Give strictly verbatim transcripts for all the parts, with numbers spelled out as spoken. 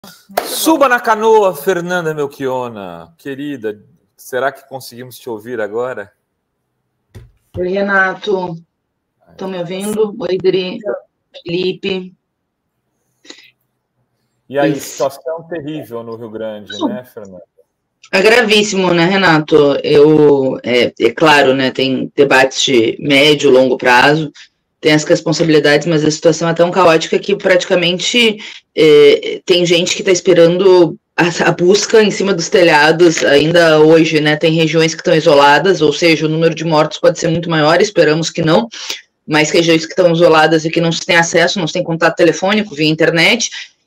Suba na canoa, Fernanda Melchiona, querida. Será que conseguimos te ouvir agora? Oi, Renato. Estão me ouvindo? Oi, Dri, Felipe. E aí, situação terrível no Rio Grande, Isso. né, Fernanda? É gravíssimo, né, Renato? Eu, é, é claro, né, tem debates de médio e longo prazo, tem as responsabilidades, mas a situação é tão caótica que praticamente é, tem gente que está esperando a, a busca em cima dos telhados ainda hoje, né? Tem regiões que estão isoladas, ou seja, o número de mortos pode ser muito maior, esperamos que não, mas regiões que estão isoladas e que não se tem acesso, não se tem contato telefônico via internet,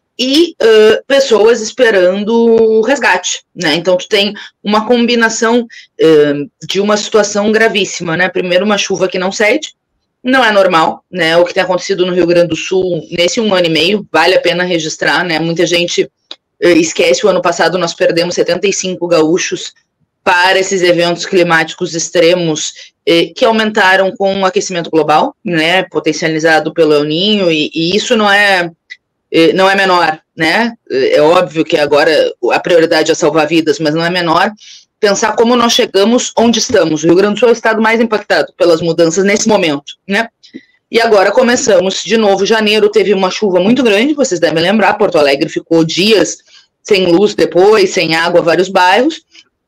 e uh, pessoas esperando resgate, né? Então tu tem uma combinação uh, de uma situação gravíssima, né? Primeiro, uma chuva que não cede, não é normal, né? O que tem acontecido no Rio Grande do Sul nesse um ano e meio, vale a pena registrar, né? Muita gente uh, esquece, o ano passado nós perdemos setenta e cinco gaúchos para esses eventos climáticos extremos eh, que aumentaram com o aquecimento global, né? Potencializado pelo El Niño, e, e isso não é não é menor, né? É óbvio que agora a prioridade é salvar vidas, mas não é menor pensar como nós chegamos onde estamos. O Rio Grande do Sul é o estado mais impactado pelas mudanças nesse momento, né? E agora começamos de novo. Janeiro teve uma chuva muito grande, vocês devem lembrar, Porto Alegre ficou dias sem luz depois, sem água, vários bairros.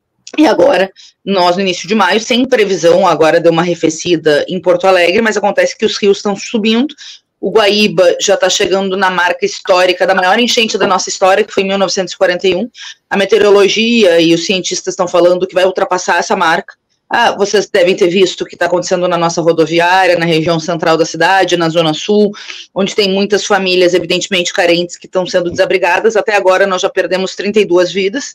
E agora, nós no início de maio, sem previsão, agora deu uma arrefecida em Porto Alegre, mas acontece que os rios estão subindo. O Guaíba já está chegando na marca histórica da maior enchente da nossa história, que foi em mil novecentos e quarenta e um. A meteorologia e os cientistas estão falando que vai ultrapassar essa marca. Ah, vocês devem ter visto o que está acontecendo na nossa rodoviária, na região central da cidade, na Zona Sul, onde tem muitas famílias, evidentemente, carentes, que estão sendo desabrigadas. Até agora, nós já perdemos trinta e duas vidas,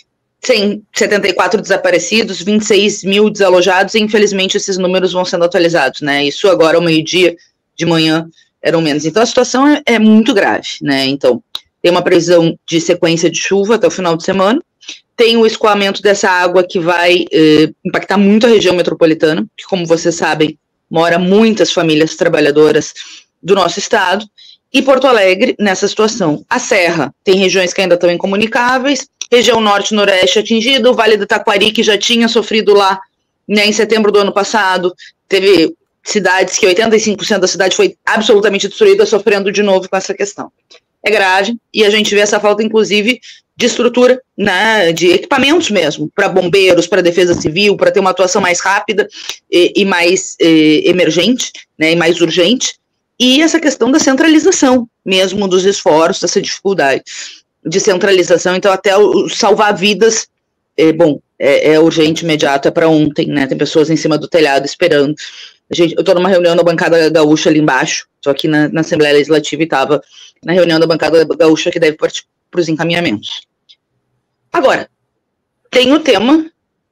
setenta e quatro desaparecidos, vinte e seis mil desalojados, e infelizmente esses números vão sendo atualizados, né? Isso agora ao meio-dia de manhã eram menos. Então, a situação é, é muito grave, né? Então, tem uma previsão de sequência de chuva até o final de semana, tem o escoamento dessa água que vai eh, impactar muito a região metropolitana, que, como vocês sabem, mora muitas famílias trabalhadoras do nosso estado, e Porto Alegre nessa situação. A Serra tem regiões que ainda estão incomunicáveis, região norte e noroeste atingida, o Vale do Taquari, que já tinha sofrido lá, né, em setembro do ano passado, teve cidades que oitenta e cinco por cento da cidade foi absolutamente destruída, sofrendo de novo com essa questão. É grave, e a gente vê essa falta, inclusive, de estrutura, né, de equipamentos mesmo, para bombeiros, para defesa civil, para ter uma atuação mais rápida e, e mais e, emergente, né, e mais urgente, e essa questão da centralização mesmo dos esforços, essa dificuldade de centralização. Então, até o salvar vidas, é, bom, é, é urgente, imediato, é para ontem, né, tem pessoas em cima do telhado esperando. A gente, eu estou numa reunião da bancada gaúcha ali embaixo, estou aqui na, na Assembleia Legislativa e estava na reunião da bancada gaúcha que deve partir para os encaminhamentos. Agora, tem o tema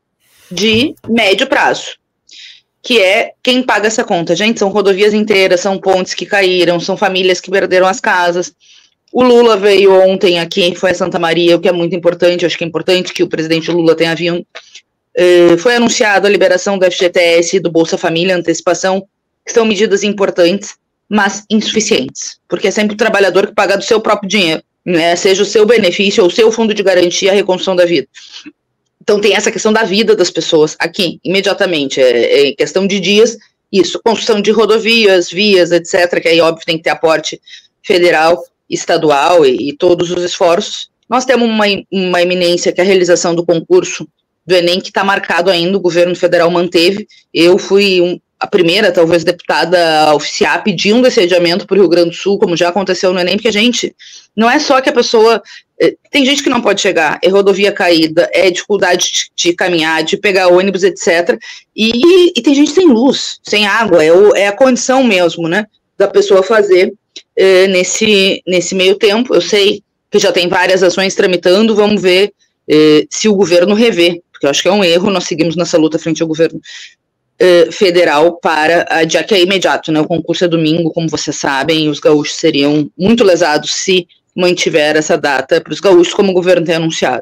de médio prazo, que é quem paga essa conta. Gente, são rodovias inteiras, são pontes que caíram, são famílias que perderam as casas. O Lula veio ontem aqui, foi a Santa Maria, o que é muito importante, acho que é importante que o presidente Lula tenha vindo. Uh, foi anunciado a liberação do F G T S, do Bolsa Família, antecipação, que são medidas importantes, mas insuficientes, porque é sempre o trabalhador que paga do seu próprio dinheiro, né, seja o seu benefício ou o seu fundo de garantia, a reconstrução da vida. Então tem essa questão da vida das pessoas aqui, imediatamente, é, é questão de dias, isso, construção de rodovias, vias, etcétera, que aí óbvio tem que ter aporte federal, estadual e, e todos os esforços. Nós temos uma, uma eminência que é a realização do concurso do Enem, que está marcado ainda, o governo federal manteve. Eu fui um, a primeira, talvez, deputada a oficiar pedindo esse adiamento para o Rio Grande do Sul, como já aconteceu no Enem, porque, gente, não é só que a pessoa... Tem gente que não pode chegar, é rodovia caída, é dificuldade de, de caminhar, de pegar ônibus, etcétera. E, e tem gente sem luz, sem água, é, o, é a condição mesmo, né, da pessoa fazer é, nesse, nesse meio tempo. Eu sei que já tem várias ações tramitando, vamos ver é, se o governo revê, porque eu acho que é um erro, nós seguimos nessa luta frente ao governo uh, federal para, uh, já que é imediato, né, o concurso é domingo, como vocês sabem, e os gaúchos seriam muito lesados se mantiver essa data para os gaúchos, como o governo tem anunciado.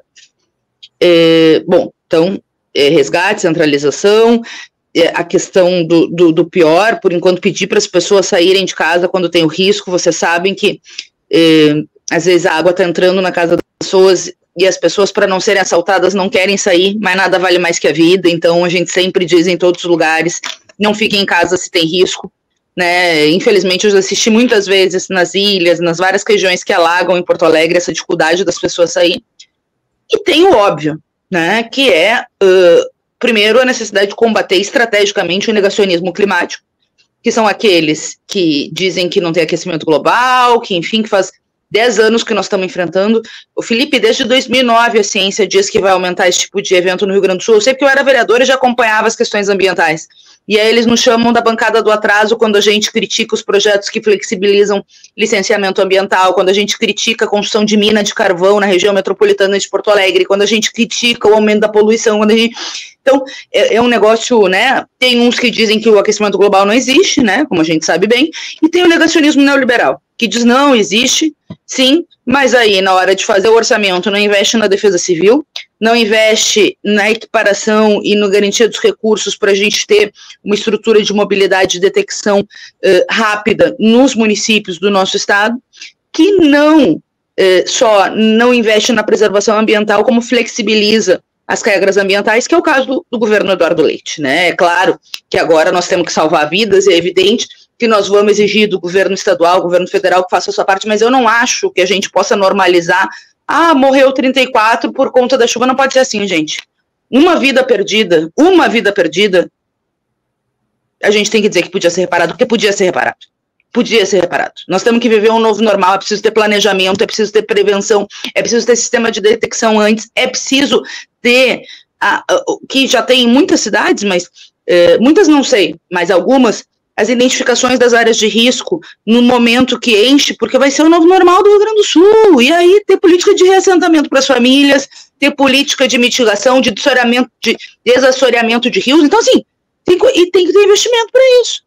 É, bom, então, é, resgate, centralização, é, a questão do, do, do pior, por enquanto pedir para as pessoas saírem de casa quando tem o risco, vocês sabem que é, às vezes a água está entrando na casa das pessoas e as pessoas, para não serem assaltadas, não querem sair, mas nada vale mais que a vida, então a gente sempre diz em todos os lugares, não fiquem em casa se tem risco, né? Infelizmente eu já assisti muitas vezes nas ilhas, nas várias regiões que alagam em Porto Alegre, essa dificuldade das pessoas saírem, e tem o óbvio, né, que é, uh, primeiro, a necessidade de combater estrategicamente o negacionismo climático, que são aqueles que dizem que não tem aquecimento global, que, enfim, que faz dez anos que nós estamos enfrentando. O Felipe, desde dois mil e nove, a ciência diz que vai aumentar esse tipo de evento no Rio Grande do Sul. Eu sei porque eu era vereadora e já acompanhava as questões ambientais. E aí eles nos chamam da bancada do atraso quando a gente critica os projetos que flexibilizam licenciamento ambiental, quando a gente critica a construção de mina de carvão na região metropolitana de Porto Alegre, quando a gente critica o aumento da poluição, quando a gente... Então, é, é um negócio, né, tem uns que dizem que o aquecimento global não existe, né, como a gente sabe bem, e tem o negacionismo neoliberal, que diz não, existe, sim, mas aí, na hora de fazer o orçamento, não investe na defesa civil, não investe na equiparação e no garantia dos recursos para a gente ter uma estrutura de mobilidade e detecção uh, rápida nos municípios do nosso estado, que não uh, só não investe na preservação ambiental, como flexibiliza as regras ambientais, que é o caso do, do governo Eduardo Leite, né? É claro que agora nós temos que salvar vidas, é evidente que nós vamos exigir do governo estadual, governo federal que faça a sua parte, mas eu não acho que a gente possa normalizar, ah, morreu trinta e quatro por conta da chuva, não pode ser assim, gente. Uma vida perdida, uma vida perdida, a gente tem que dizer que podia ser reparado, porque podia ser reparado. Podia ser reparado. Nós temos que viver um novo normal, é preciso ter planejamento, é preciso ter prevenção, é preciso ter sistema de detecção antes, é preciso ter, a, a, que já tem em muitas cidades, mas eh, muitas não sei, mas algumas, as identificações das áreas de risco no momento que enche, porque vai ser o novo normal do Rio Grande do Sul, e aí ter política de reassentamento para as famílias, ter política de mitigação, de desassoreamento de, desassoreamento de rios, então assim, tem, e tem que ter investimento para isso.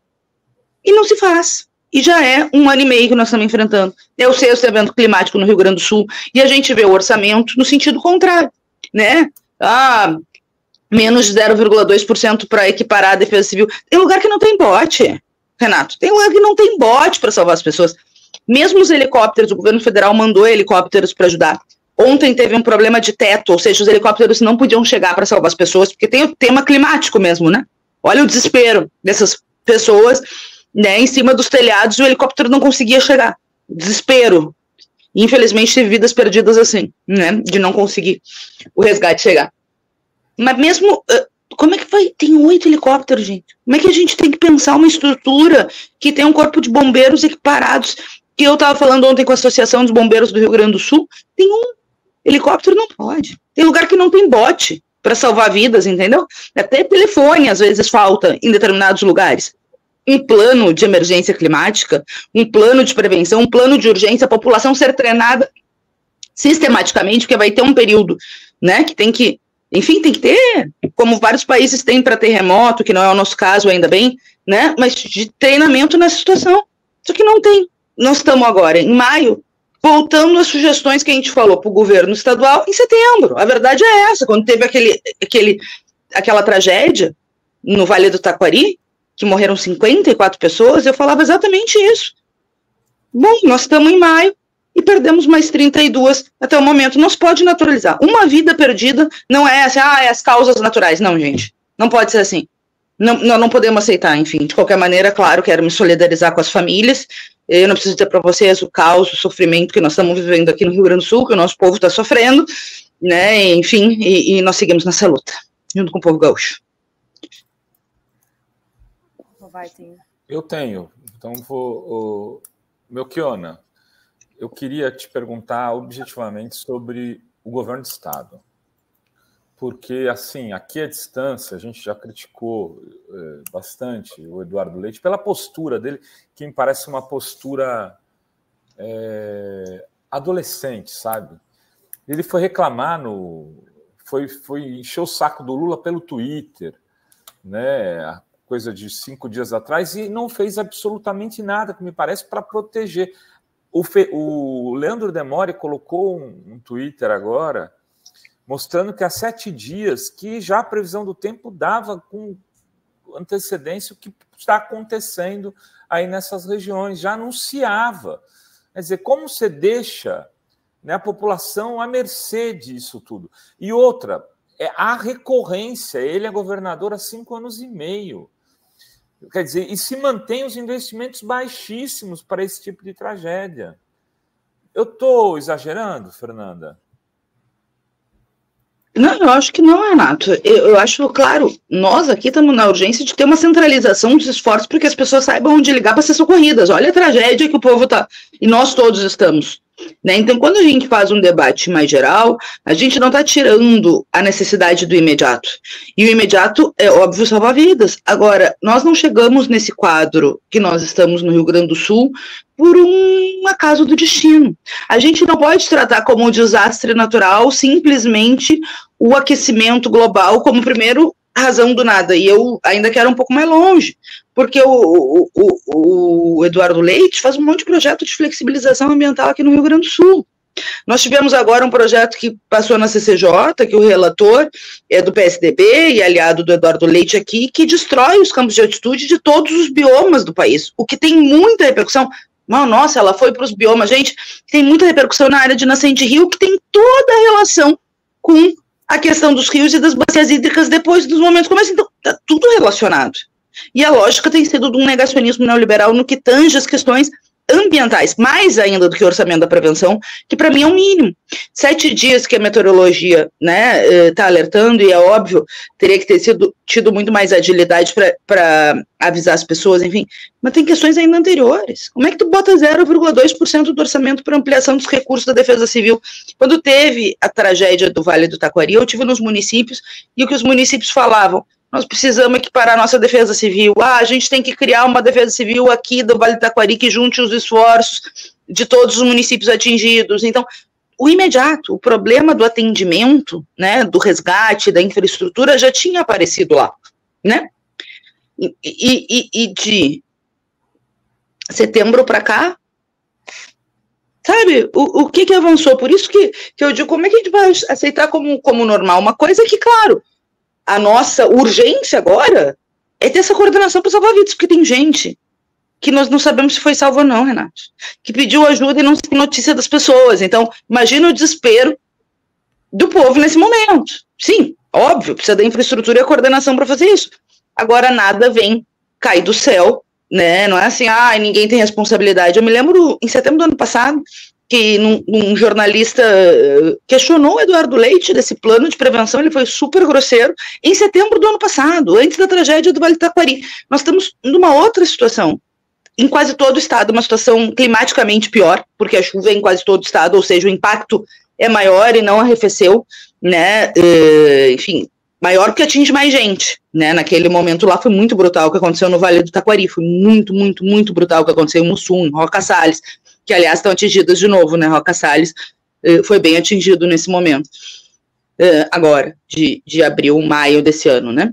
E não se faz. E já é um ano e meio que nós estamos enfrentando. É o sexto evento climático no Rio Grande do Sul, e a gente vê o orçamento no sentido contrário, né? Ah, menos de zero vírgula dois por cento para equiparar a defesa civil. Tem lugar que não tem bote, Renato. Tem lugar que não tem bote para salvar as pessoas. Mesmo os helicópteros, o governo federal mandou helicópteros para ajudar. Ontem teve um problema de teto, ou seja, os helicópteros não podiam chegar para salvar as pessoas, porque tem o tema climático mesmo, né? Olha o desespero dessas pessoas, né, em cima dos telhados, e o helicóptero não conseguia chegar. Desespero. Infelizmente, teve vidas perdidas assim, né, de não conseguir o resgate chegar. Mas mesmo, como é que vai? Tem oito helicópteros, gente. Como é que a gente tem que pensar uma estrutura que tem um corpo de bombeiros equiparados? Que eu estava falando ontem com a Associação dos Bombeiros do Rio Grande do Sul, tem um helicóptero, não pode. Tem lugar que não tem bote para salvar vidas, entendeu? Até telefone, às vezes, falta em determinados lugares. Um plano de emergência climática, um plano de prevenção, um plano de urgência, a população ser treinada sistematicamente, porque vai ter um período, né, que tem que, enfim, tem que ter, como vários países têm para terremoto, que não é o nosso caso ainda bem, né, mas de treinamento nessa situação. Só que não tem. Nós estamos agora, em maio, voltando às sugestões que a gente falou para o governo estadual em setembro. A verdade é essa, quando teve aquele, aquele, aquela tragédia no Vale do Taquari, que morreram cinquenta e quatro pessoas, eu falava exatamente isso. Bom, nós estamos em maio e perdemos mais trinta e duas até o momento. Não se pode naturalizar. Uma vida perdida não é assim, ah, é as causas naturais. Não, gente, não pode ser assim. Não, não, não podemos aceitar, enfim. De qualquer maneira, claro, quero me solidarizar com as famílias. Eu não preciso dizer para vocês o caos, o sofrimento que nós estamos vivendo aqui no Rio Grande do Sul, que o nosso povo está sofrendo, né, enfim, e, e nós seguimos nessa luta, junto com o povo gaúcho. Eu tenho. Então, vou... Melchiona, eu queria te perguntar objetivamente sobre o governo do Estado. Porque, assim, aqui à distância, a gente já criticou é, bastante o Eduardo Leite pela postura dele, que me parece uma postura é, adolescente, sabe? Ele foi reclamar, no, foi, foi encher o saco do Lula pelo Twitter, né? Coisa de cinco dias atrás, e não fez absolutamente nada, que me parece, para proteger. O, Fe, o Leandro Demore colocou um, um Twitter agora, mostrando que há sete dias que já a previsão do tempo dava com antecedência o que está acontecendo aí nessas regiões, já anunciava. Quer dizer, como você deixa, né, a população à mercê disso tudo? E outra, é a recorrência, ele é governador há cinco anos e meio. Quer dizer, e se mantém os investimentos baixíssimos para esse tipo de tragédia. Eu estou exagerando, Fernanda? Não, eu acho que não, Renato. Eu, eu acho, claro, nós aqui estamos na urgência de ter uma centralização dos esforços para que as pessoas saibam onde ligar para ser socorridas. Olha a tragédia que o povo está, e nós todos estamos. Né? Então, quando a gente faz um debate mais geral, a gente não está tirando a necessidade do imediato. E o imediato é, óbvio, salvar vidas. Agora, nós não chegamos nesse quadro que nós estamos no Rio Grande do Sul por um acaso do destino. A gente não pode tratar como um desastre natural simplesmente o aquecimento global como primeiro razão do nada. E eu ainda quero um pouco mais longe, porque o, o, o Eduardo Leite faz um monte de projeto de flexibilização ambiental aqui no Rio Grande do Sul. Nós tivemos agora um projeto que passou na C C J, que o relator é do P S D B e aliado do Eduardo Leite aqui, que destrói os campos de altitude de todos os biomas do país, o que tem muita repercussão. Nossa, ela foi para os biomas, gente, tem muita repercussão na área de nascente rio, que tem toda a relação com a questão dos rios e das bacias hídricas depois dos momentos como esse. Então, está tudo relacionado. E a lógica tem sido de um negacionismo neoliberal no que tange as questões ambientais, mais ainda do que o orçamento da prevenção, que para mim é um mínimo. Sete dias que a meteorologia, né, está alertando, e é óbvio, teria que ter sido, tido muito mais agilidade para avisar as pessoas, enfim, mas tem questões ainda anteriores. Como é que tu bota zero vírgula dois por cento do orçamento para ampliação dos recursos da Defesa Civil? Quando teve a tragédia do Vale do Taquari, eu estive nos municípios, e o que os municípios falavam: nós precisamos equiparar a nossa defesa civil. Ah, a gente tem que criar uma defesa civil aqui do Vale do Taquari que junte os esforços de todos os municípios atingidos. Então, o imediato, o problema do atendimento, né, do resgate, da infraestrutura já tinha aparecido lá, né? E, e, e de setembro para cá, sabe, o, o que que avançou? Por isso que, que eu digo, como é que a gente vai aceitar como, como normal? Uma coisa que, claro, a nossa urgência agora é ter essa coordenação para salvar vidas, porque tem gente que nós não sabemos se foi salvo ou não, Renato, que pediu ajuda e não tem notícia das pessoas. Então, imagina o desespero do povo nesse momento. Sim, óbvio, precisa da infraestrutura e a coordenação para fazer isso. Agora, nada vem cair do céu, né? Não é assim, ah, ninguém tem responsabilidade. Eu me lembro, em setembro do ano passado, que num, um jornalista questionou o Eduardo Leite desse plano de prevenção, ele foi super grosseiro, em setembro do ano passado, antes da tragédia do Vale do Taquari. Nós estamos numa outra situação, em quase todo o estado, uma situação climaticamente pior, porque a chuva é em quase todo o estado, ou seja, o impacto é maior e não arrefeceu, né, uh, enfim, maior porque atinge mais gente, né, naquele momento lá foi muito brutal o que aconteceu no Vale do Taquari, foi muito, muito, muito brutal o que aconteceu em Mussum, em Roca Salles, que, aliás, estão atingidas de novo, né? Roca Salles uh, foi bem atingido nesse momento. Uh, agora, de, de abril, maio desse ano, né?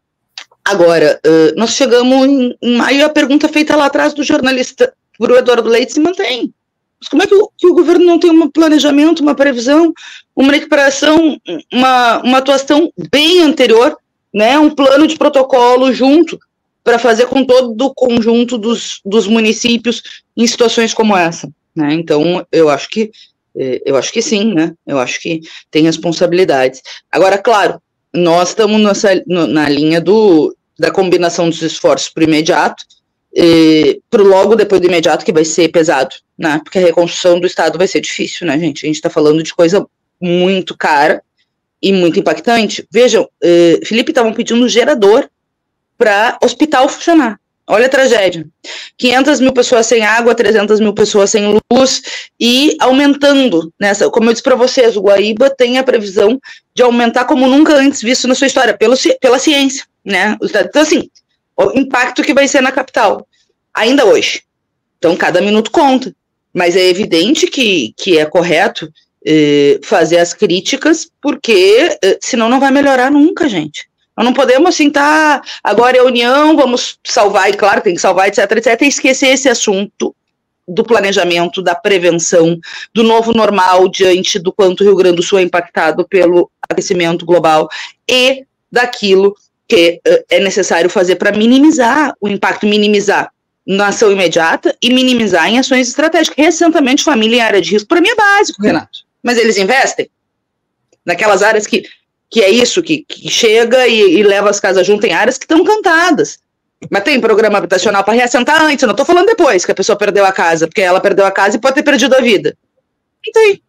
Agora, uh, nós chegamos em, em maio e a pergunta feita lá atrás do jornalista por Eduardo Leite se mantém. Mas como é que o, que o governo não tem um planejamento, uma previsão, uma equiparação, uma, uma atuação bem anterior, né? Um plano de protocolo junto, para fazer com todo o conjunto dos, dos municípios em situações como essa, né? Então, eu acho que, eu acho que sim, né? Eu acho que tem responsabilidades. Agora, claro, nós estamos nessa, na linha do, da combinação dos esforços para o imediato, para o logo depois do imediato, que vai ser pesado, né? Porque a reconstrução do Estado vai ser difícil, né, gente? A gente está falando de coisa muito cara e muito impactante. Vejam, eh, Felipe, estavam pedindo um gerador para hospital funcionar. Olha a tragédia. quinhentas mil pessoas sem água, trezentas mil pessoas sem luz e aumentando. Nessa, como eu disse para vocês, o Guaíba tem a previsão de aumentar como nunca antes visto na sua história, pelo, pela ciência, né? Então, assim, o impacto que vai ser na capital, ainda hoje. Então, cada minuto conta. Mas é evidente que, que é correto eh, fazer as críticas, porque eh, senão não vai melhorar nunca, gente. Nós não podemos, assim, tá, agora é a União, vamos salvar, e claro, tem que salvar, etc, etc, e esquecer esse assunto do planejamento, da prevenção, do novo normal diante do quanto o Rio Grande do Sul é impactado pelo aquecimento global e daquilo que uh, é necessário fazer para minimizar o impacto, minimizar na ação imediata e minimizar em ações estratégicas. Reassentamento de família em área de risco, para mim é básico, Renato. Mas eles investem naquelas áreas que, que é isso, que, que chega e, e leva as casas junto em áreas que estão cantadas. Mas tem programa habitacional para reassentar antes, eu não estou falando depois que a pessoa perdeu a casa, porque ela perdeu a casa e pode ter perdido a vida. Não tem.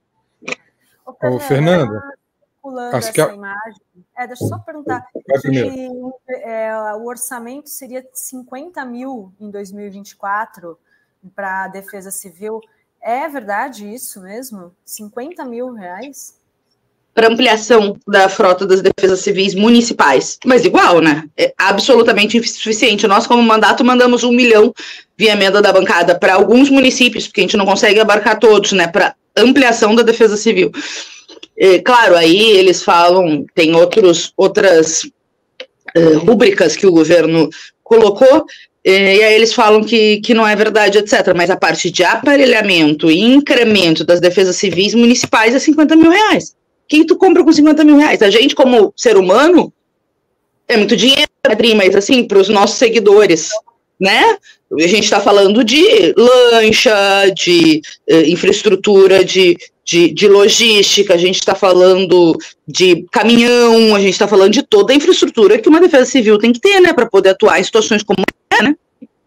Ô, Fernanda, pulando essa que... imagem, é, deixa eu só perguntar, que, é, o orçamento seria cinquenta mil em dois mil e vinte e quatro para a Defesa Civil, é verdade isso mesmo? cinquenta mil reais? Para ampliação da frota das defesas civis municipais, mas igual, né? É absolutamente insuficiente. Nós, como mandato, mandamos um milhão via emenda da bancada para alguns municípios, porque a gente não consegue abarcar todos, né? Para ampliação da defesa civil. É, claro, aí eles falam, tem outros, outras uh, rúbricas que o governo colocou, é, e aí eles falam que, que não é verdade, etcétera. Mas a parte de aparelhamento e incremento das defesas civis municipais é cinquenta mil reais. Quem tu compra com cinquenta mil reais? A gente, como ser humano, é muito dinheiro, mas assim, para os nossos seguidores, né? A gente está falando de lancha, de uh, infraestrutura, de, de, de logística, a gente está falando de caminhão, a gente está falando de toda a infraestrutura que uma defesa civil tem que ter, né? Para poder atuar em situações como essa, né?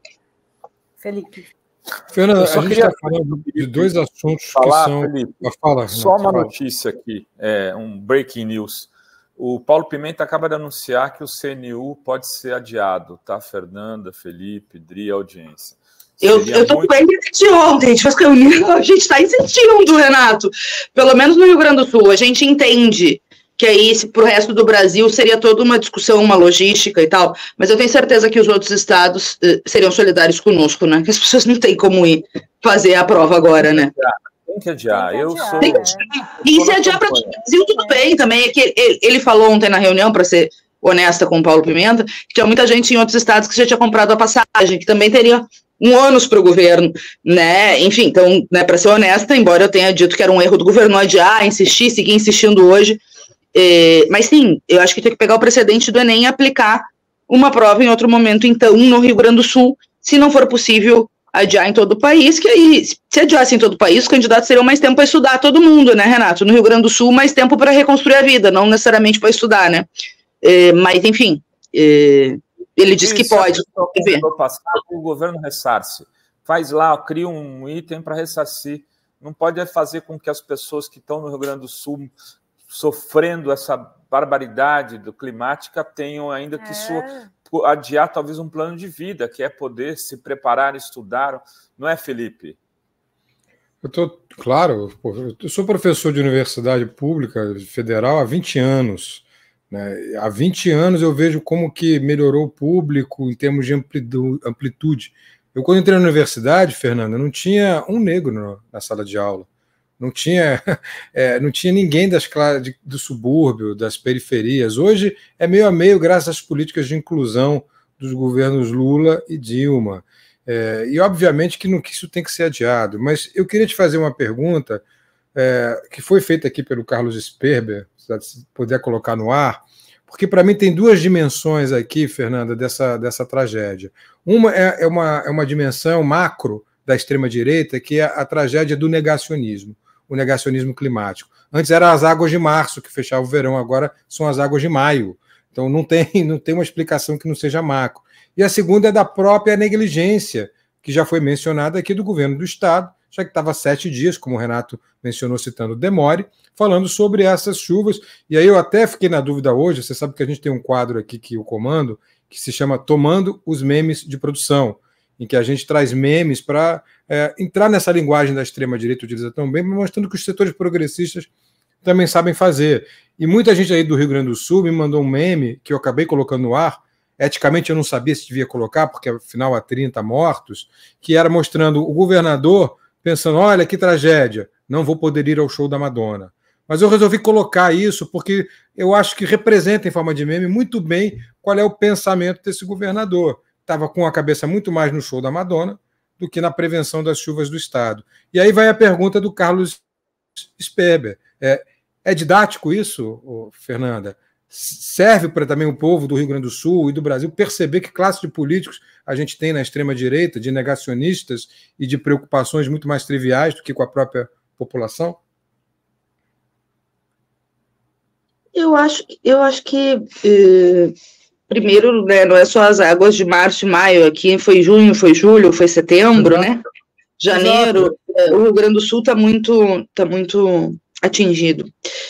Felipe. Fernanda, a gente está falando de dois assuntos falar, que são... Felipe, fala, só uma fala. Notícia aqui, é, um breaking news. O Paulo Pimenta acaba de anunciar que o C N U pode ser adiado, tá? Fernanda, Felipe, Dri, audiência. Eu estou muito... bem de ontem, a gente está insistindo, Renato. Pelo menos no Rio Grande do Sul, a gente entende que aí para o resto do Brasil seria toda uma discussão, uma logística e tal, mas eu tenho certeza que os outros estados uh, seriam solidários conosco, né? Que as pessoas não têm como ir fazer a prova agora, né? Tem que adiar, eu sou... Tem que adiar. E se adiar para o Brasil, tudo bem também. É que ele, ele falou ontem na reunião, para ser honesta com o Paulo Pimenta, que tinha muita gente em outros estados que já tinha comprado a passagem, que também teria um ônus para o governo, né? Enfim, então, né, para ser honesta, embora eu tenha dito que era um erro do governo adiar, insistir, seguir insistindo hoje, É, mas sim, eu acho que tem que pegar o precedente do Enem e aplicar uma prova em outro momento, então, no Rio Grande do Sul, se não for possível adiar em todo o país, que aí, se adiasse em todo o país, os candidatos teriam mais tempo para estudar, todo mundo, né, Renato? No Rio Grande do Sul, mais tempo para reconstruir a vida, não necessariamente para estudar, né? É, mas, enfim, é, ele diz que pode. O governo ressarce, faz lá, cria um item para ressarcir, não pode fazer com que as pessoas que estão no Rio Grande do Sul sofrendo essa barbaridade do climática, tenham ainda que é. so, adiar talvez um plano de vida, que é poder se preparar, estudar, não é, Felipe? Eu estou, claro, eu sou professor de universidade pública federal há vinte anos, né? Há vinte anos eu vejo como que melhorou o público em termos de amplitude. Eu, quando entrei na universidade, Fernanda, não tinha um negro na sala de aula. Não tinha, é, não tinha ninguém das de, do subúrbio, das periferias. Hoje é meio a meio, graças às políticas de inclusão dos governos Lula e Dilma. É, e, obviamente, que, não, que isso tem que ser adiado. Mas eu queria te fazer uma pergunta é, que foi feita aqui pelo Carlos Sperber, se puder colocar no ar, porque, para mim, tem duas dimensões aqui, Fernanda, dessa, dessa tragédia. Uma é, é, uma, é uma dimensão macro da extrema-direita, que é a, a tragédia do negacionismo. O negacionismo climático. Antes eram as águas de março que fechavam o verão, agora são as águas de maio. Então não tem, não tem uma explicação que não seja macro. E a segunda é da própria negligência, que já foi mencionada aqui do governo do Estado, já que estava sete dias, como o Renato mencionou citando o Demore, falando sobre essas chuvas. E aí eu até fiquei na dúvida hoje, você sabe que a gente tem um quadro aqui que eu comando, que se chama Tomando os Memes de Produção, em que a gente traz memes para é, entrar nessa linguagem da extrema-direita, utiliza tão bem, mostrando que os setores progressistas também sabem fazer. E muita gente aí do Rio Grande do Sul me mandou um meme que eu acabei colocando no ar, eticamente eu não sabia se devia colocar, porque afinal há trinta mortos, que era mostrando o governador pensando, olha que tragédia, não vou poder ir ao show da Madonna. Mas eu resolvi colocar isso porque eu acho que representa, em forma de meme, muito bem qual é o pensamento desse governador. Estava com a cabeça muito mais no show da Madonna do que na prevenção das chuvas do Estado. E aí vai a pergunta do Carlos Sperber. É, é didático isso, Fernanda? serve para também o povo do Rio Grande do Sul e do Brasil perceber que classe de políticos a gente tem na extrema-direita, de negacionistas e de preocupações muito mais triviais do que com a própria população? Eu acho, eu acho que, eh, primeiro, né, não é só as águas de março e maio, aqui foi junho, foi julho, foi setembro, Exato. né? Janeiro, Exato. O Rio Grande do Sul está muito, tá muito atingido.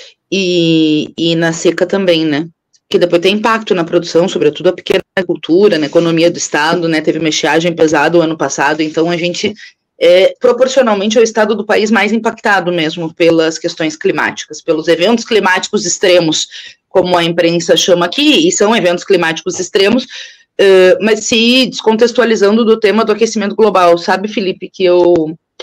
E, e na seca também, né? Que depois tem impacto na produção, sobretudo a pequena agricultura, na economia do estado, né? Teve uma estiagem pesada o ano passado, então a gente é proporcionalmente é o estado do país mais impactado mesmo pelas questões climáticas, pelos eventos climáticos extremos, como a imprensa chama aqui, e são eventos climáticos extremos, uh, mas se descontextualizando do tema do aquecimento global. Sabe, Felipe, que eu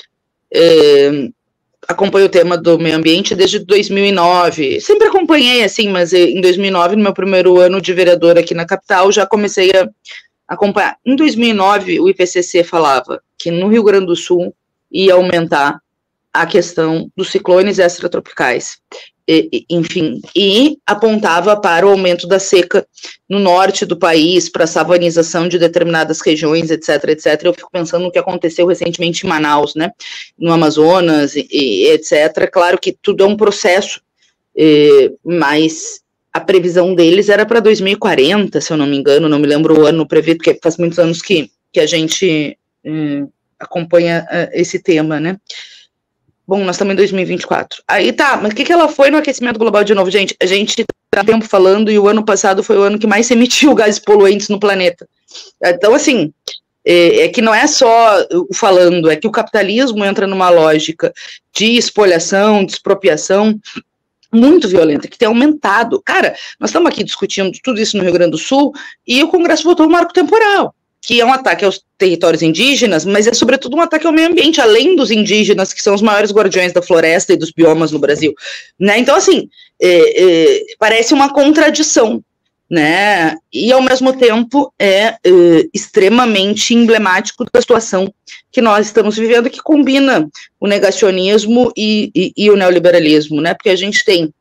uh, acompanho o tema do meio ambiente desde dois mil e nove, sempre acompanhei assim, mas em dois mil e nove, no meu primeiro ano de vereadora aqui na capital, já comecei a acompanhar. Em dois mil e nove, o I P C C falava que no Rio Grande do Sul ia aumentar a questão dos ciclones extratropicais, e, enfim, e apontava para o aumento da seca no norte do país, para a savanização de determinadas regiões, etc, etc. Eu fico pensando no que aconteceu recentemente em Manaus, né, no Amazonas, e, e etcétera. Claro que tudo é um processo, e, mas a previsão deles era para dois mil e quarenta, se eu não me engano, não me lembro o ano previsto, porque faz muitos anos que, que a gente hum, acompanha uh, esse tema, né. Bom, nós estamos em dois mil e vinte e quatro. Aí tá, mas o que, que ela foi no aquecimento global de novo, gente? A gente está tempo falando e o ano passado foi o ano que mais se emitiu gases poluentes no planeta. Então, assim, é, é que não é só o falando, é que o capitalismo entra numa lógica de espoliação, de expropriação muito violenta, que tem aumentado. Cara, nós estamos aqui discutindo tudo isso no Rio Grande do Sul e o Congresso votou um marco temporal, que é um ataque aos territórios indígenas, mas é sobretudo um ataque ao meio ambiente, além dos indígenas, que são os maiores guardiões da floresta e dos biomas no Brasil, né? Então, assim, é, é, parece uma contradição, né? E, ao mesmo tempo, é, é extremamente emblemático da situação que nós estamos vivendo, que combina o negacionismo e, e, e o neoliberalismo, né? Porque a gente tem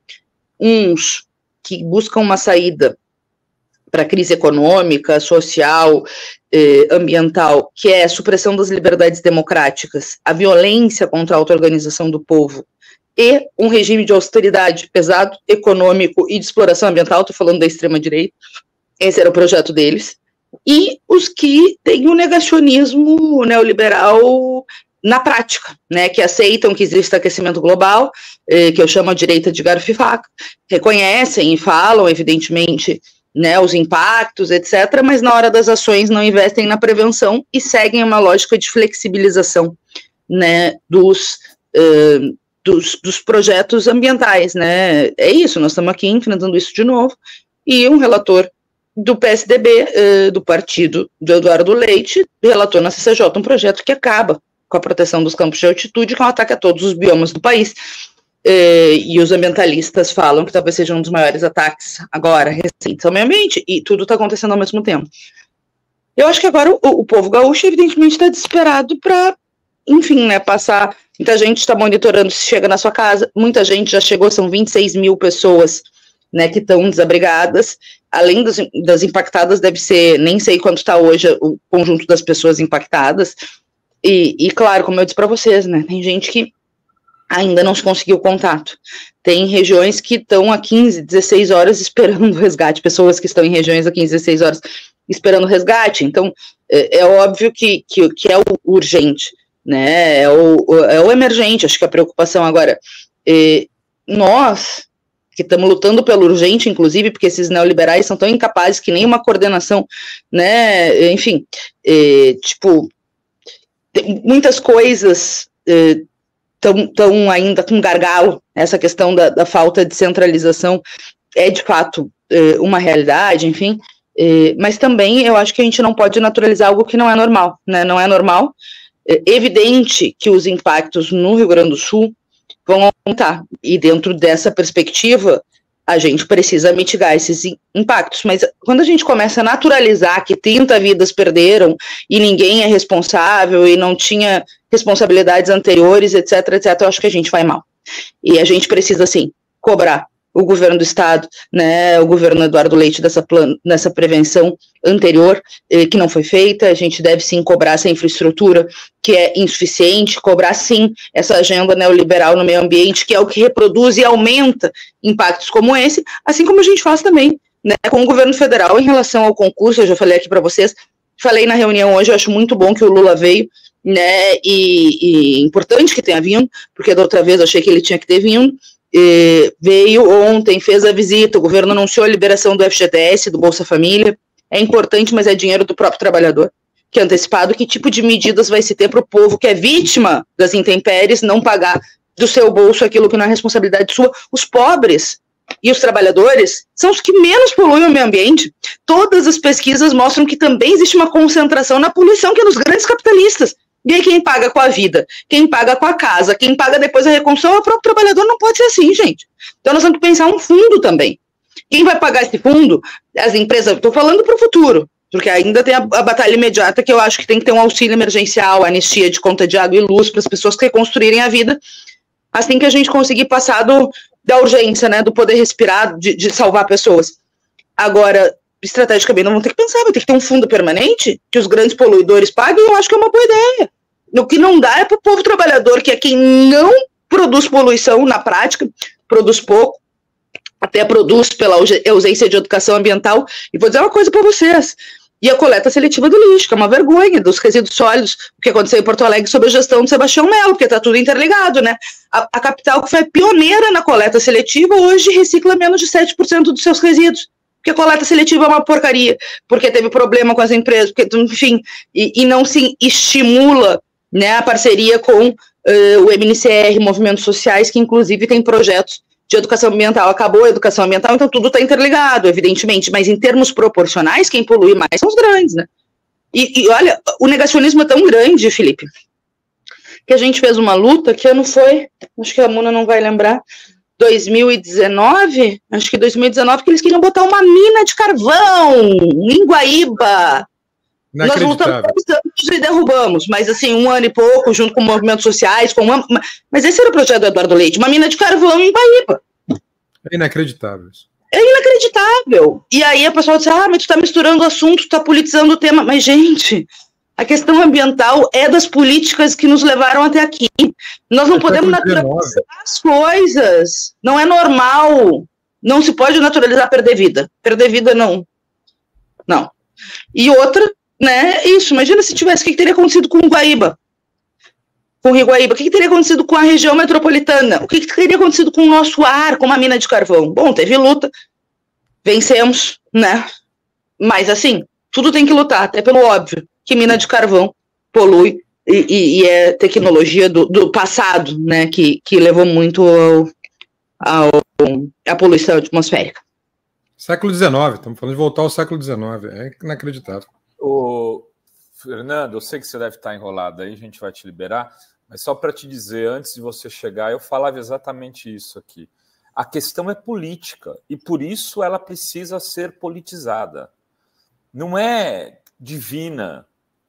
uns que buscam uma saída para a crise econômica, social, eh, ambiental, que é a supressão das liberdades democráticas, a violência contra a auto-organização do povo e um regime de austeridade pesado, econômico e de exploração ambiental, estou falando da extrema-direita, esse era o projeto deles, e os que têm o negacionismo neoliberal na prática, né, que aceitam que existe aquecimento global, eh, que eu chamo a direita de garfo e faca, reconhecem e falam, evidentemente, né, os impactos, etcétera, mas na hora das ações não investem na prevenção e seguem uma lógica de flexibilização, né, dos, uh, dos, dos projetos ambientais, né, é isso, nós estamos aqui enfrentando isso de novo, e um relator do P S D B, uh, do partido do Eduardo Leite, relatou na C C J um projeto que acaba com a proteção dos campos de altitude, que é um ataque a todos os biomas do país. Eh, e os ambientalistas falam que talvez seja um dos maiores ataques agora, recentes ao meio ambiente, e tudo está acontecendo ao mesmo tempo. Eu acho que agora o, o povo gaúcho, evidentemente, está desesperado para, enfim, né, passar. Muita gente está monitorando se chega na sua casa, muita gente já chegou, são vinte e seis mil pessoas, né, que estão desabrigadas, além das, das impactadas, deve ser, nem sei quanto está hoje o conjunto das pessoas impactadas, e, e claro, como eu disse para vocês, né, tem gente que ainda não se conseguiu contato. Tem regiões que estão há quinze, dezesseis horas esperando o resgate, pessoas que estão em regiões há quinze, dezesseis horas esperando o resgate. Então, é, é óbvio que, que, que é o urgente, né? É o, é o emergente. Acho que a preocupação agora, é, nós que estamos lutando pelo urgente, inclusive, porque esses neoliberais são tão incapazes que nem uma coordenação, né? Enfim, é, tipo, tem muitas coisas. É, estão ainda com gargalo, essa questão da, da falta de centralização é de fato é, uma realidade, enfim, é, mas também eu acho que a gente não pode naturalizar algo que não é normal, né, não é normal, é evidente que os impactos no Rio Grande do Sul vão aumentar, e dentro dessa perspectiva, a gente precisa mitigar esses impactos, mas quando a gente começa a naturalizar que trinta vidas perderam e ninguém é responsável e não tinha responsabilidades anteriores, etc, etc, eu acho que a gente vai mal. E a gente precisa, sim, cobrar o governo do Estado, né, o governo Eduardo Leite dessa, plan nessa prevenção anterior, eh, que não foi feita. A gente deve sim cobrar essa infraestrutura que é insuficiente, cobrar sim essa agenda neoliberal no meio ambiente, que é o que reproduz e aumenta impactos como esse, assim como a gente faz também, né, com o governo federal em relação ao concurso. Eu já falei aqui para vocês, falei na reunião hoje, eu acho muito bom que o Lula veio, né, e, e importante que tenha vindo, porque da outra vez eu achei que ele tinha que ter vindo. E veio ontem, fez a visita, o governo anunciou a liberação do F G T S, do Bolsa Família. É importante, mas é dinheiro do próprio trabalhador, que é antecipado. Que tipo de medidas vai se ter para o povo que é vítima das intempéries não pagar do seu bolso aquilo que não é responsabilidade sua? Os pobres e os trabalhadores são os que menos poluem o meio ambiente. Todas as pesquisas mostram que também existe uma concentração na poluição, que é nos grandes capitalistas. E aí quem paga com a vida, quem paga com a casa, quem paga depois a reconstrução é o próprio trabalhador. Não pode ser assim, gente. Então nós temos que pensar um fundo também. Quem vai pagar esse fundo? As empresas. Estou falando para o futuro, porque ainda tem a, a batalha imediata, que eu acho que tem que ter um auxílio emergencial, anistia de conta de água e luz para as pessoas que reconstruírem a vida, assim que a gente conseguir passar do, da urgência, né, do poder respirar, de, de salvar pessoas. Agora, estrategicamente, não vão ter que pensar, vai ter que ter um fundo permanente que os grandes poluidores paguem. Eu acho que é uma boa ideia. O que não dá é para o povo trabalhador, que é quem não produz poluição na prática, produz pouco, até produz pela ausência de educação ambiental. E vou dizer uma coisa para vocês, e a coleta seletiva do lixo, que é uma vergonha, dos resíduos sólidos, o que aconteceu em Porto Alegre sob a gestão de Sebastião Melo, porque está tudo interligado, né? A, a capital, que foi pioneira na coleta seletiva, hoje recicla menos de sete por cento dos seus resíduos. Porque a coleta seletiva é uma porcaria, porque teve problema com as empresas, porque, enfim, e, e não se estimula, né, a parceria com uh, o M N C R, movimentos sociais, que inclusive tem projetos de educação ambiental. Acabou a educação ambiental, então tudo está interligado, evidentemente, mas em termos proporcionais, quem polui mais são os grandes, né? E, e olha, o negacionismo é tão grande, Felipe, que a gente fez uma luta, que ano foi, acho que a Muna não vai lembrar, dois mil e dezenove, acho que dois mil e dezenove, que eles queriam botar uma mina de carvão em Guaíba. Nós lutamos e derrubamos, mas assim, um ano e pouco, junto com movimentos sociais, com uma... mas esse era o projeto do Eduardo Leite, uma mina de carvão em Guaíba. É inacreditável isso. É inacreditável. E aí a pessoa diz, ah, mas tu tá misturando o assunto, tu tá politizando o tema. Mas, gente, a questão ambiental é das políticas que nos levaram até aqui. Nós não é podemos naturalizar as coisas. Não é normal. Não se pode naturalizar perder vida. Perder vida, não. Não. E outra, né, isso. Imagina se tivesse, o que teria acontecido com o Guaíba? Com o Rio Guaíba? O que teria acontecido com a região metropolitana? O que teria acontecido com o nosso ar, com uma mina de carvão? Bom, teve luta. Vencemos, né? Mas, assim, tudo tem que lutar, até pelo óbvio, que mina de carvão polui e, e, e é tecnologia do, do passado, né, que, que levou muito ao, ao, à poluição atmosférica. Século dezenove, estamos falando de voltar ao século dezenove, é inacreditável. O Fernando, eu sei que você deve estar enrolado aí, a gente vai te liberar, mas só para te dizer, antes de você chegar, eu falava exatamente isso aqui. A questão é política, e por isso ela precisa ser politizada. Não é divina,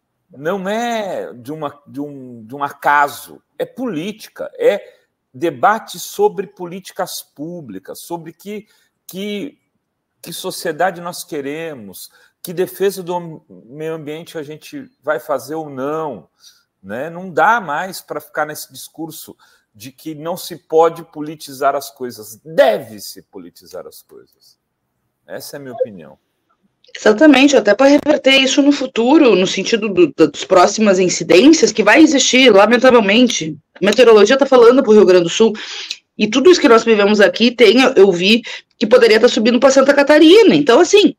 não é de, uma, de, um, de um acaso, é política, é debate sobre políticas públicas, sobre que, que, que sociedade nós queremos, que defesa do meio ambiente a gente vai fazer ou não. Né? Não dá mais para ficar nesse discurso de que não se pode politizar as coisas, deve-se politizar as coisas. Essa é a minha opinião. Exatamente, até para reverter isso no futuro, no sentido do, das próximas incidências, que vai existir, lamentavelmente. A meteorologia está falando para o Rio Grande do Sul, e tudo isso que nós vivemos aqui, tem, eu vi que poderia estar subindo para Santa Catarina. Então, assim,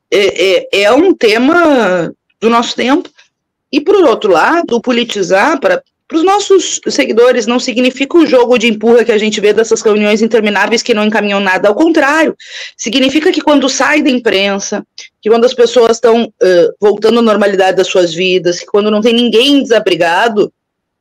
é, é, é um tema do nosso tempo. E, por outro lado, politizar para os nossos seguidores não significa o jogo de empurra que a gente vê dessas reuniões intermináveis que não encaminham nada. Ao contrário, significa que quando sai da imprensa, que quando as pessoas estão uh, voltando à normalidade das suas vidas, que quando não tem ninguém desabrigado,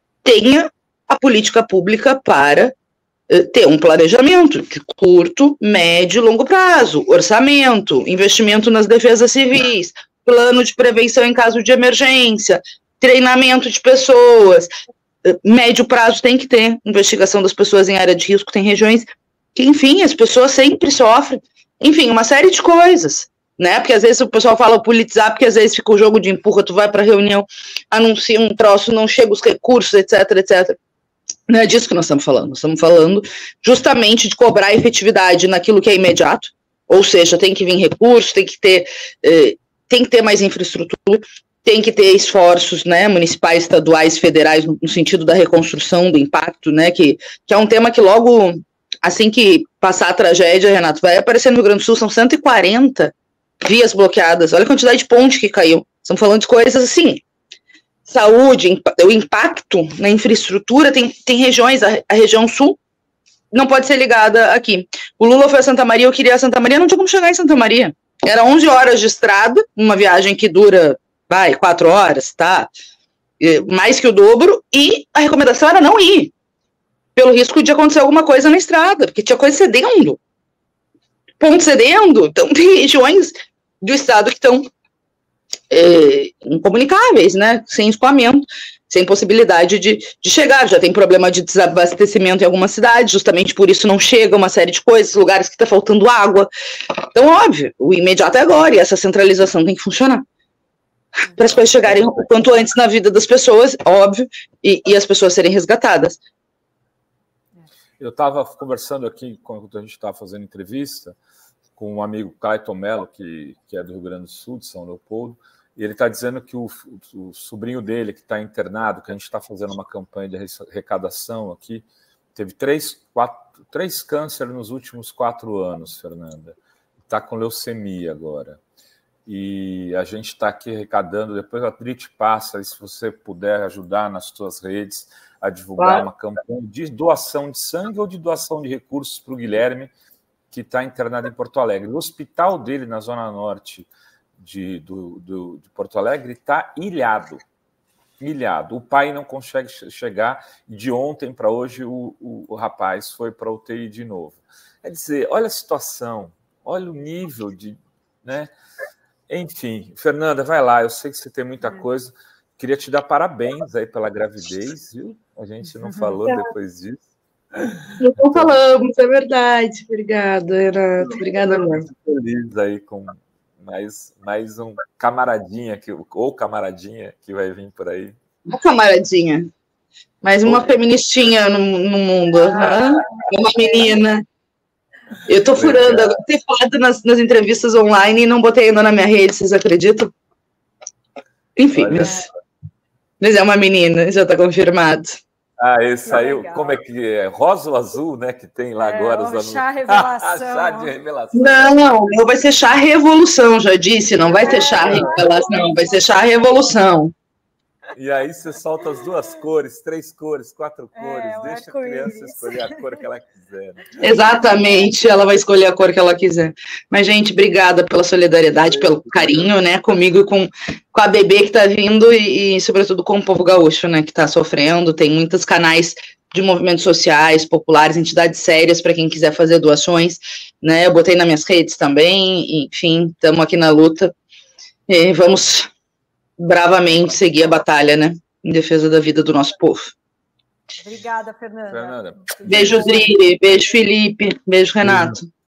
tenha a política pública para uh, ter um planejamento de curto, médio e longo prazo, orçamento, investimento nas defesas civis, plano de prevenção em caso de emergência, treinamento de pessoas, médio prazo tem que ter investigação das pessoas em área de risco, tem regiões que, enfim, as pessoas sempre sofrem. Enfim, uma série de coisas, né? Porque às vezes o pessoal fala politizar, porque às vezes fica o jogo de empurra, tu vai para reunião, anuncia um troço, não chega os recursos, etc, etcétera. Não é disso que nós estamos falando. Nós estamos falando justamente de cobrar efetividade naquilo que é imediato, ou seja, tem que vir recursos, tem que ter, eh, tem que ter mais infraestrutura, tem que ter esforços, né, municipais, estaduais, federais, no, no sentido da reconstrução, do impacto, né, que, que é um tema que logo, assim que passar a tragédia, Renato, vai aparecer no Rio Grande do Sul, são cento e quarenta vias bloqueadas, olha a quantidade de ponte que caiu, estamos falando de coisas assim, saúde, o impacto na infraestrutura, tem, tem regiões, a, a região sul não pode ser ligada aqui. O Lula foi a Santa Maria, eu queria a Santa Maria, não tinha como chegar em Santa Maria, era onze horas de estrada, uma viagem que dura vai, quatro horas, tá? Mais que o dobro, e a recomendação era não ir, pelo risco de acontecer alguma coisa na estrada, porque tinha coisa cedendo, ponto cedendo, então tem regiões do estado que estão é, incomunicáveis, né, sem escoamento, sem possibilidade de, de chegar, já tem problema de desabastecimento em algumas cidades, justamente por isso não chega uma série de coisas, lugares que está faltando água, então óbvio, o imediato é agora, e essa centralização tem que funcionar, para as coisas chegarem o quanto antes na vida das pessoas, óbvio, e, e as pessoas serem resgatadas. Eu estava conversando aqui, quando a gente estava fazendo entrevista, com um amigo, Clayton Mello, que, que é do Rio Grande do Sul, de São Leopoldo, e ele está dizendo que o, o sobrinho dele, que está internado, que a gente está fazendo uma campanha de arrecadação aqui, teve três, quatro, três cânceres nos últimos quatro anos, Fernanda. Está com leucemia agora. E a gente está aqui arrecadando, depois a Tri te passa, e se você puder ajudar nas suas redes a divulgar claro. Uma campanha de doação de sangue ou de doação de recursos para o Guilherme, que está internado em Porto Alegre. O hospital dele, na Zona Norte de, do, do, de Porto Alegre, está ilhado. Ilhado. O pai não consegue chegar, e de ontem para hoje o, o, o rapaz foi para a U T I de novo. Quer dizer, olha a situação, olha o nível de... Né? Enfim, Fernanda, vai lá, eu sei que você tem muita coisa. Queria te dar parabéns aí pela gravidez, viu? A gente não falou depois disso. Não então, falamos, é verdade. Obrigada, Renato. Obrigada, amor. Muito feliz aí com mais, mais um camaradinha, que, ou camaradinha que vai vir por aí. Uma camaradinha. Mais uma Oi. feministinha no, no mundo. Ah, uma menina. Eu tô furando, eu tenho falado nas, nas entrevistas online e não botei ainda na minha rede, vocês acreditam? Enfim, mas, mas é uma menina, já tá confirmado. Ah, esse aí, legal. Como é que é? Rosa ou azul, né? Que tem lá é, agora. Os chá revelação. Chá de revelação. Não, não, não vai ser chá revolução, já disse, não vai ser chá revelação, vai ser chá revolução. E aí você solta as duas cores, três cores, quatro cores, é, deixa a criança escolher a cor que ela quiser. Né? Exatamente, ela vai escolher a cor que ela quiser. Mas, gente, obrigada pela solidariedade, pelo carinho, né, comigo e com, com a bebê que está vindo e, e, sobretudo, com o povo gaúcho, né, que está sofrendo. Tem muitos canais de movimentos sociais, populares, entidades sérias para quem quiser fazer doações, né, eu botei nas minhas redes também, enfim, estamos aqui na luta e vamos... bravamente seguir a batalha, né, em defesa da vida do nosso povo. Obrigada, Fernanda. Fernanda. Beijo, Dri, beijo, Felipe, beijo, Renato.